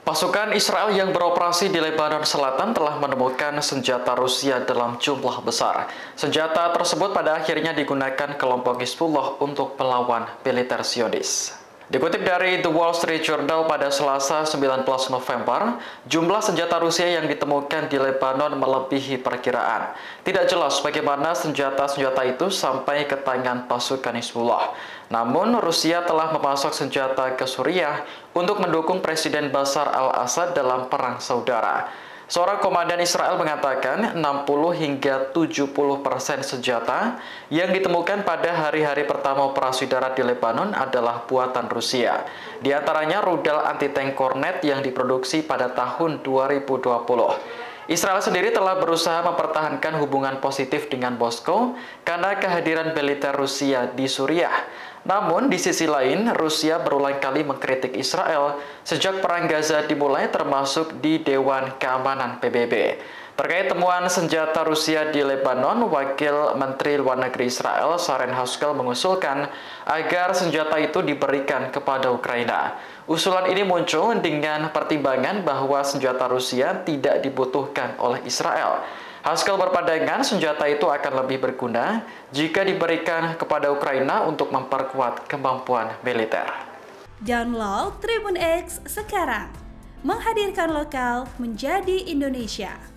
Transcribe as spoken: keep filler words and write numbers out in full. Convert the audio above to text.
Pasukan Israel yang beroperasi di Lebanon Selatan telah menemukan senjata Rusia dalam jumlah besar. Senjata tersebut pada akhirnya digunakan kelompok Hizbullah untuk melawan militer Zionis. Dikutip dari The Wall Street Journal pada Selasa sembilan belas November, jumlah senjata Rusia yang ditemukan di Lebanon melebihi perkiraan. Tidak jelas bagaimana senjata-senjata itu sampai ke tangan pasukan Hizbullah. Namun, Rusia telah memasok senjata ke Suriah untuk mendukung Presiden Bashar al-Assad dalam perang saudara. Seorang komandan Israel mengatakan enam puluh hingga tujuh puluh persen senjata yang ditemukan pada hari-hari pertama operasi darat di Lebanon adalah buatan Rusia. Di antaranya rudal anti-tank Kornet yang diproduksi pada tahun dua ribu dua puluh. Israel sendiri telah berusaha mempertahankan hubungan positif dengan Moskow karena kehadiran militer Rusia di Suriah. Namun, di sisi lain, Rusia berulang kali mengkritik Israel sejak Perang Gaza dimulai termasuk di Dewan Keamanan P B B. Terkait temuan senjata Rusia di Lebanon, Wakil Menteri Luar Negeri Israel, Sharon Haskell, mengusulkan agar senjata itu diberikan kepada Ukraina. Usulan ini muncul dengan pertimbangan bahwa senjata Rusia tidak dibutuhkan oleh Israel. Haskell berpandangan senjata itu akan lebih berguna jika diberikan kepada Ukraina untuk memperkuat kemampuan militer. Download Tribun X sekarang, menghadirkan lokal menjadi Indonesia.